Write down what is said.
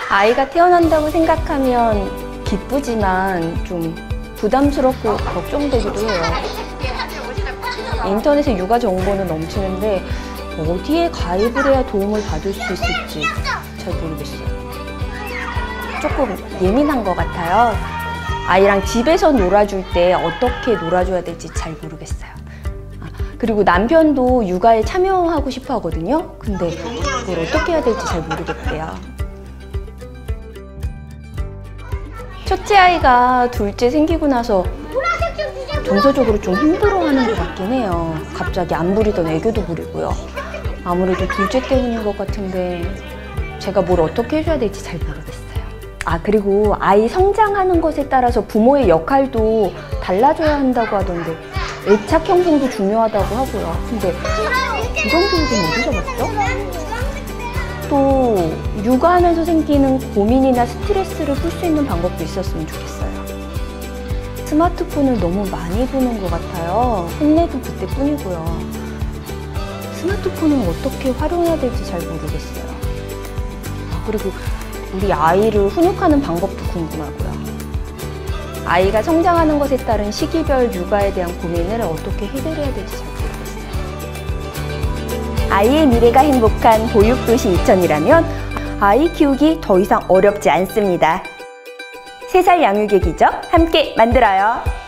아이가 태어난다고 생각하면 기쁘지만 좀 부담스럽고 걱정되기도 해요. 인터넷에 육아 정보는 넘치는데 어디에 가입을 해야 도움을 받을 수 있을지 잘 모르겠어요. 조금 예민한 것 같아요. 아이랑 집에서 놀아줄 때 어떻게 놀아줘야 될지 잘 모르겠어요. 그리고 남편도 육아에 참여하고 싶어 하거든요. 근데 그걸 어떻게 해야 될지 잘 모르겠대요. 첫째 아이가 둘째 생기고 나서 정서적으로 좀 힘들어하는 것 같긴 해요. 갑자기 안 부리던 애교도 부리고요. 아무래도 둘째 때문인 것 같은데 제가 뭘 어떻게 해줘야 될지 잘 모르겠어요. 그리고 아이 성장하는 것에 따라서 부모의 역할도 달라져야 한다고 하던데 애착 형성도 중요하다고 하고요. 근데 이런 교육은 어디서 봤죠? 또 육아하면서 생기는 고민이나 스트레스를 풀 수 있는 방법도 있었으면 좋겠어요. 스마트폰을 너무 많이 보는 것 같아요. 혼내도 그때뿐이고요. 스마트폰을 어떻게 활용해야 될지 잘 모르겠어요. 그리고 우리 아이를 훈육하는 방법도 궁금하고요. 아이가 성장하는 것에 따른 시기별 육아에 대한 고민을 어떻게 해결해야 될지 잘 모르겠어요. 아이의 미래가 행복한 보육도시 이천이라면 아이 키우기 더 이상 어렵지 않습니다. 3살 양육의 기적 함께 만들어요.